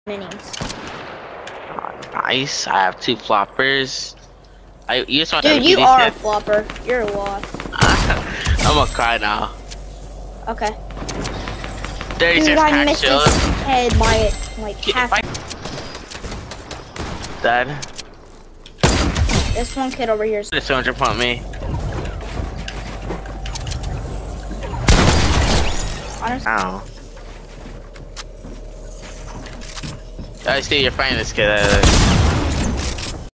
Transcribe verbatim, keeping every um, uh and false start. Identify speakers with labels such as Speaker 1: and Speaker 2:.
Speaker 1: minis.
Speaker 2: Nice. I have two floppers. I you just want
Speaker 1: Dude,
Speaker 2: to
Speaker 1: you are
Speaker 2: kid.
Speaker 1: a flopper. You're a loss.
Speaker 2: I'm gonna cry now.
Speaker 1: Okay.
Speaker 2: thirty-six
Speaker 1: Dude, I
Speaker 2: crack
Speaker 1: missed
Speaker 2: shield.
Speaker 1: his head by like half.
Speaker 2: Dead.
Speaker 1: This one kid over here is
Speaker 2: two hundred point me.
Speaker 1: honestly.
Speaker 2: Ow. I see you're fighting this kid.